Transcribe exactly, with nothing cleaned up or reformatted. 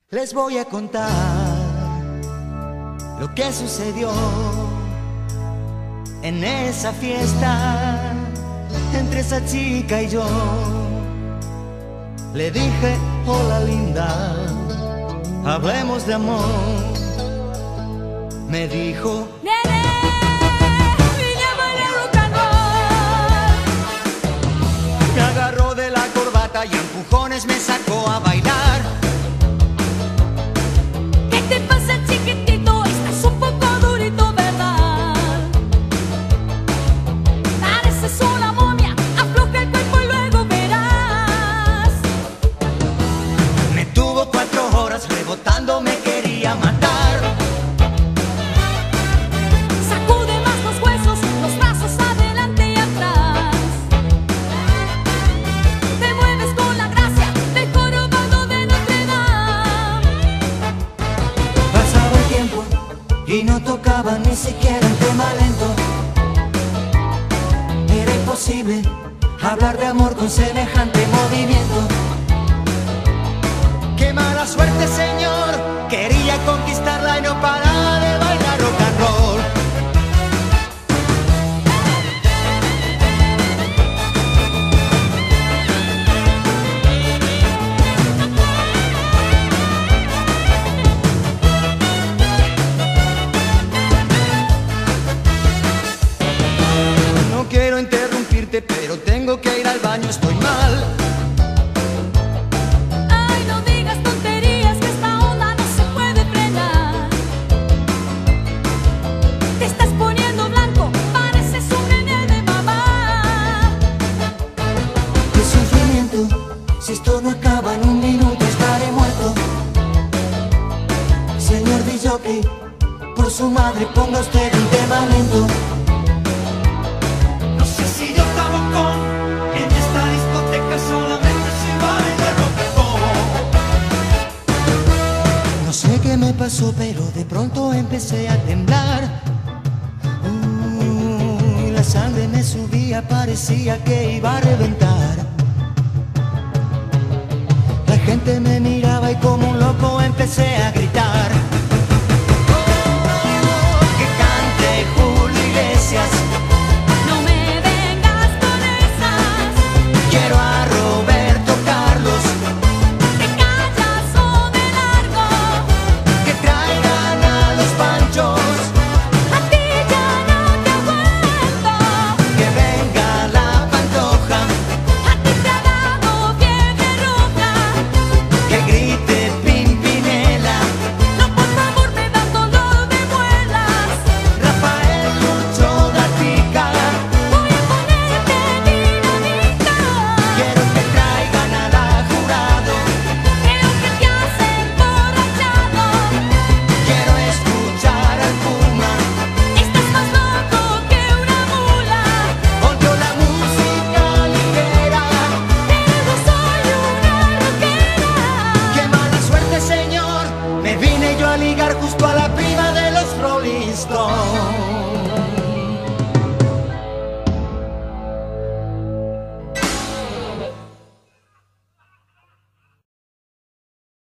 Les voy a contar lo que sucedió en esa fiesta entre esa chica y yo. Le dije, hola linda, hablemos de amor. Me dijo, nene, vine a bailar rock and roll. me agarró de la corbata y a empujones me sacó a bailar. ¿Qué te pasa, chiquitito? Estás un poco durito, ¿verdad? Pareces una momia, afloja el cuerpo y luego verás. Me tuvo cuatro horas rebotando, me quería matar. Sacude más los huesos, los brazos adelante y atrás. Te mueves con la gracia del jorobado de Notre Dame. Pasaba el tiempo y no tocaba ni siquiera un tema lento. Era imposible hablar de amor con semejante movimiento. ¡Qué mala suerte, señor! Quería conquistarla y no paraba de bailar rock and roll. No quiero interrumpirte, pero tengo que ir al baño, estoy mal. Ay, no digas tonterías, que esta onda no se puede frenar. Te estás poniendo blanco, pareces un nene de mamá. ¡Qué sufrimiento! Si esto no acaba en un minuto estaré muerto. Señor D J, por su madre ponga usted un tema lento. No sé si yo estaba con en esta discoteca, solamente se baila rock and roll. No sé qué me pasó, pero de pronto empecé a temblar. Uy, la sangre me subía, parecía que iba a reventar. La gente me miraba y como un loco empecé a gritar.